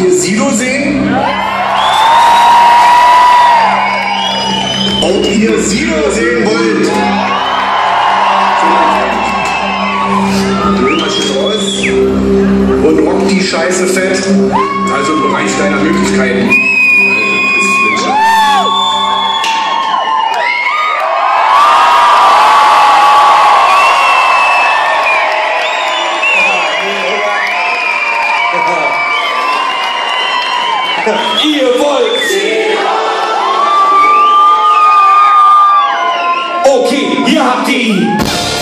ihr Sido sehen? Ob ihr Sido sehen wollt? Holt euch raus und rockt die Scheiße fett. Also im Bereich deiner Möglichkeiten. Ihr wollt okay, hier habt ihr ihn.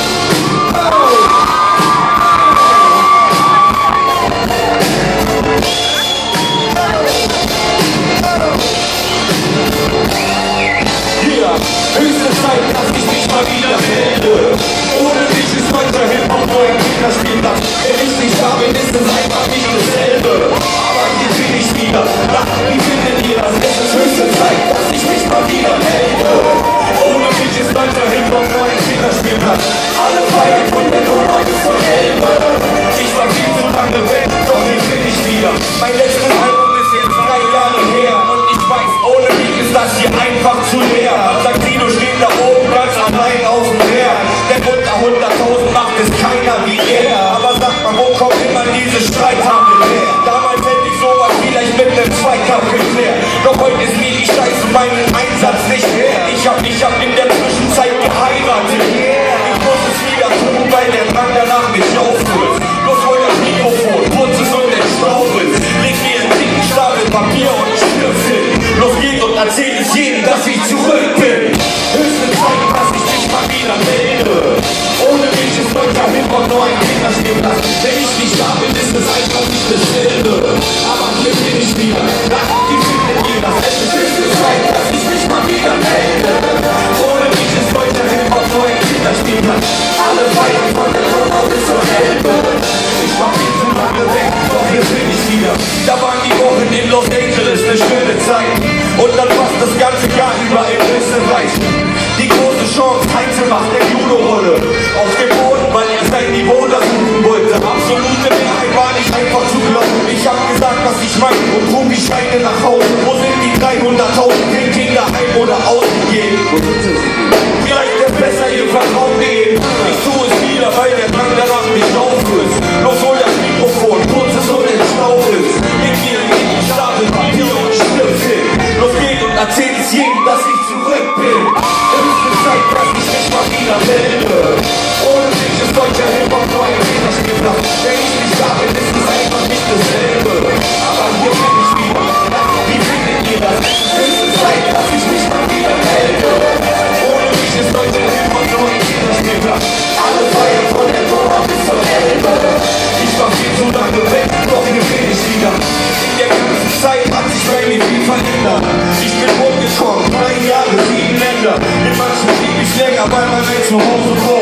Höchste Zeit, dass ich mich mal wieder melde. Ohne dich ist heute Hip-Hop nur ein Kinderspielplatz. Wenn ich nicht da bin, ist es einfach nicht dasselbe. Aber hier bin ich wieder. Na, wie findet ihr das? Es ist höchste Zeit, dass ich mich mal wieder melde. Ohne dich ist heute Hip-Hop nur ein Kinderspielplatz. Alle feiern von der Nummer bis zur Elbe. Ich war viel zu lange weg, doch hier bin ich wieder. Mein letztes Album ist jetzt 3 Jahre her. Und ich weiß, ohne mich ist das hier einfach zu leer. Sagt Sido steht da oben ganz allein auf dem Meer. Denn unter 100.000 macht es keiner wie er. Aber sag mal, wo kommt immer diese Streithammel her? Damals hätte ich sowas vielleicht mit einem Zweikampf geklärt. Doch heute ist mir die Scheiße meinen Einsatz nicht mehr. Ich hab in der Zwischenzeit geheiratet. Ich muss es wieder tun, weil der Mann danach mich aufrührt. Bloß hol das Mikrofon, putz es und den Staub ist. Leg mir einen dicken Stapel Papier und Schnipsel. Los geht und erzähl es jedem, dass ich zurück bin. Höchste Zeit, dass ich mich mal wieder melde. Ohne mich ist deutscher Hip-Hop nur ein Kinderspielplatz. Wenn ich nicht da bin, ist es einfach nicht dasselbe. Aber hier bin ich wieder. Na, wie findet ihr das? Es ist höchste Zeit, dass ich mich mal wieder melde. Ohne mich ist deutscher Hip-Hop nur ein Kinderspielplatz. Alle feiern von der Nummer bis zur Elbe. Ich war viel zu lange weg, doch hier bin ich wieder. Da waren die Wochen in Los Angeles eine schöne Zeit. Und dann passt das ganze Jahr über in Österreich. Die große Chance, Heinze macht der Judo-Rolle auf dem Boden, weil er sein Niveau da suchen wollte. Absolute Mehrheit war nicht einfach zu glauben. Ich hab gesagt, was ich meine und trug die Scheine nach Hause. Wo sind die 300.000 den Kinder heim oder ausgegeben? Vielleicht ist besser, ihr vertraut mir. Ich tue es wieder, weil der Drang danach mich aufrührt. Los hol das Mikrofon, putz es und den Staub ist. Leg mir einen Stapel Papier und Schnipsel. Los geht und erzählt es jedem, dass ich zurück bin. Höchste Zeit, dass ich mich mal wieder melde. Ohne dich ist deutscher Hip-Hop nur ein Kinderspielplatz. Wenn ich nicht da bin, ist es einfach nicht dasselbe. Aber hier bin ich wieder. Na, wie findet ihr das? Höchste Zeit, dass ich mich mal wieder melde. Ohne mich ist deutscher Hip-Hop nur ein Kinderspielplatz. Alle feiern von der Nummer bis zur Elbe. Ich war viel zu lange weg, doch hier bin ich wieder. In der ganzen Zeit hat sich bei mir viel verändert. Ich bin rumgekommen, 3 Jahre, 7 Länder. In manchen blieb ich länger, weil man weg zu Hause vor.